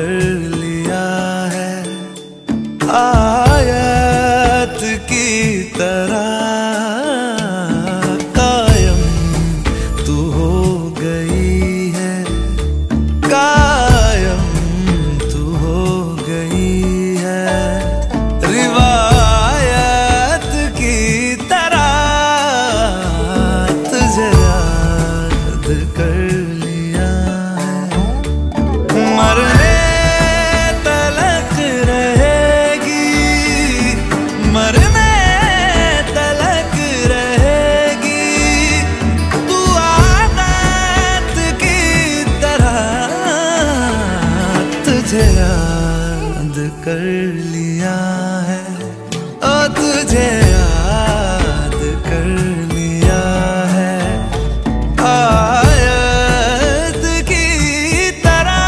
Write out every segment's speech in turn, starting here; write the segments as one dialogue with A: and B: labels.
A: कर लिया है। आयत की तरह कायम तू हो गई है, कायम तू हो गई है। रिवायत की तरह तुझे याद कर लिया है। मरने तलक रहेगी, मरने तलक रहेगी तू आदत की तरह। तुझे याद कर लिया है, ओ तुझे याद कर लिया है। आयत की तरह।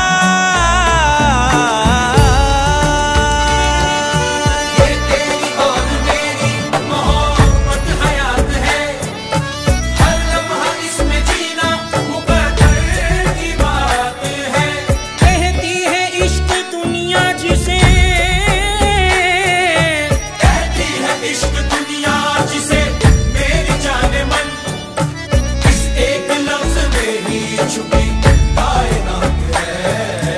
B: ये तेरी और मेरी मोहब्बत हयात है, हर लम्हा इसमें जीना मुकद्दर की बात है। कहती है इश्क दुनिया जिसे, कहती है इश्क दुनिया जिसे, मेरी जाने मन इस एक लफ्ज में ही छुपी कायनात है।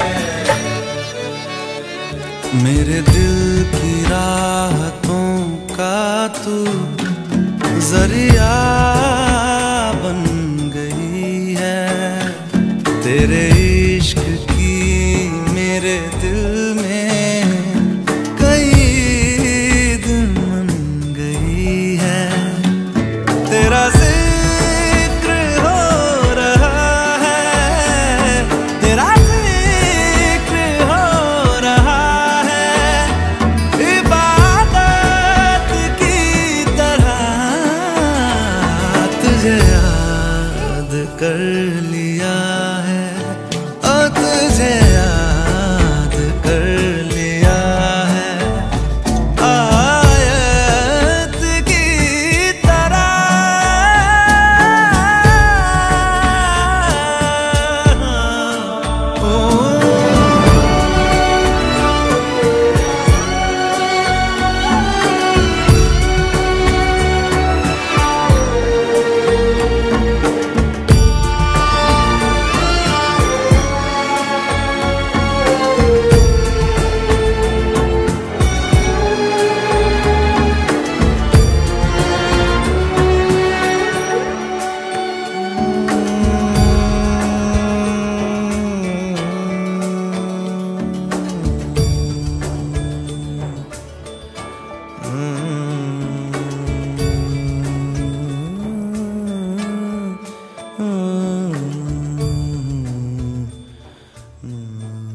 A: मेरे दिल की राहतों का तू जरिया बन गई है। तेरे इश्क की मेरे दिल में कई दिन बन गई है। तेरा जिक्र हो रहा है, तेरा जिक्र हो रहा है। इबादत की तरह तुझे याद कर लिया है, ओ तुझे याद कर लिया है। आयत की तरह। ओ Mm-hmm.